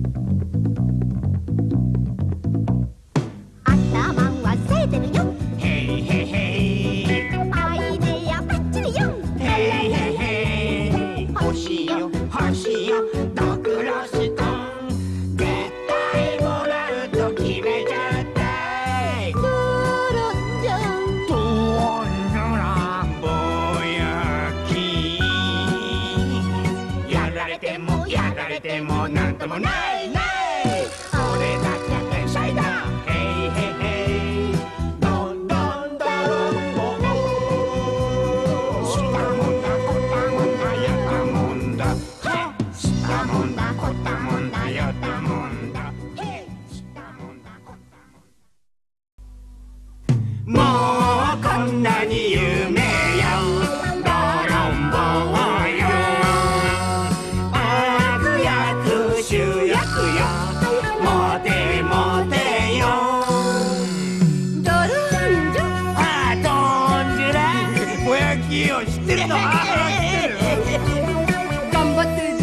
頭は冴えてるよ。 ヘイヘイヘイアイデアバッチリよ。 ヘイヘイヘイ欲しいよ欲しいよドクロストーン絶対もらうと決めちゃったドロンジョン。 とんのらぼやきやられてもやられてもなんともないない俺だって天才だヘイヘイヘイどんどんどんぼしたもんだこったもんだやったもんだしたもんだこったもんだやったもんだしたもんだこったもんだもうこんなに夢よドロンボーよ悪役主役よモテモテよドロンジョン。 あどんじゅらぼやきを知ってるの知ってる頑張って